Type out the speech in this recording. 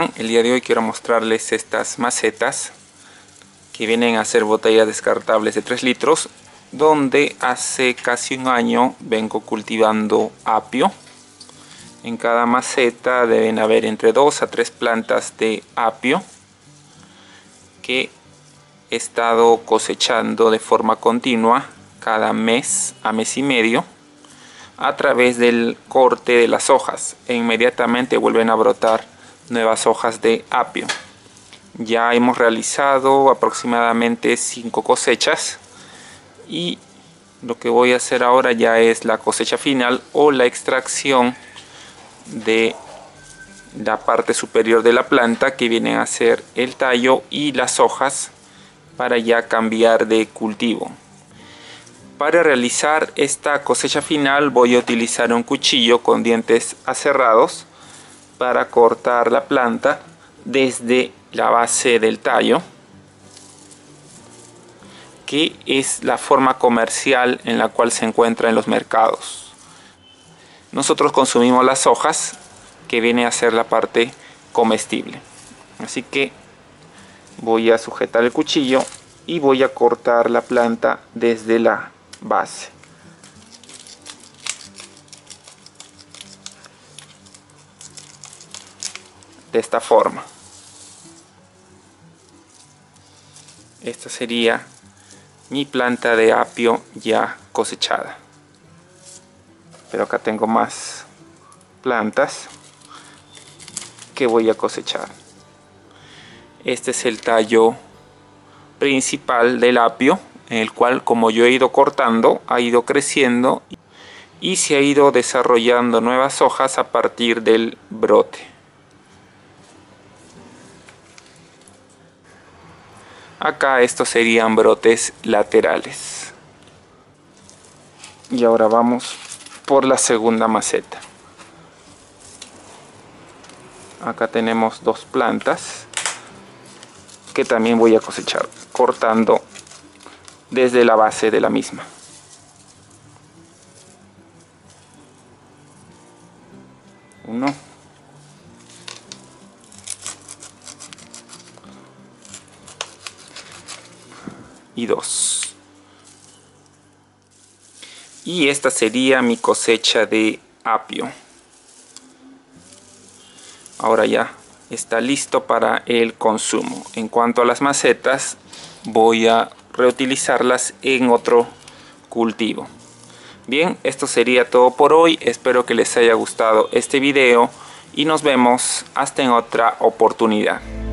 están? El día de hoy quiero mostrarles estas macetas que vienen a ser botellas descartables de 3 litros, donde hace casi un año vengo cultivando apio. En cada maceta deben haber entre 2 a 3 plantas de apio que he estado cosechando de forma continua cada mes a mes y medio a través del corte de las hojas, e inmediatamente vuelven a brotar nuevas hojas de apio. Ya hemos realizado aproximadamente 5 cosechas y lo que voy a hacer ahora ya es la cosecha final o la extracción de la parte superior de la planta, que vienen a ser el tallo y las hojas, para ya cambiar de cultivo. Para realizar esta cosecha final voy a utilizar un cuchillo con dientes aserrados para cortar la planta desde la base del tallo, que es la forma comercial en la cual se encuentra en los mercados. Nosotros consumimos las hojas, que viene a ser la parte comestible. Así que voy a sujetar el cuchillo y voy a cortar la planta desde la base. De esta forma. Esta sería mi planta de apio ya cosechada. Pero acá tengo más plantas que voy a cosechar. Este es el tallo principal del apio, en el cual, como yo he ido cortando, ha ido creciendo y se ha ido desarrollando nuevas hojas a partir del brote. Acá estos serían brotes laterales. Y ahora vamos por la segunda maceta. Acá tenemos 2 plantas que también voy a cosechar, cortando desde la base de la misma. Uno. Y 2. Y esta sería mi cosecha de apio. Ahora ya está listo para el consumo. En cuanto a las macetas, voy a reutilizarlas en otro cultivo. Bien, esto sería todo por hoy. Espero que les haya gustado este video y nos vemos hasta en otra oportunidad.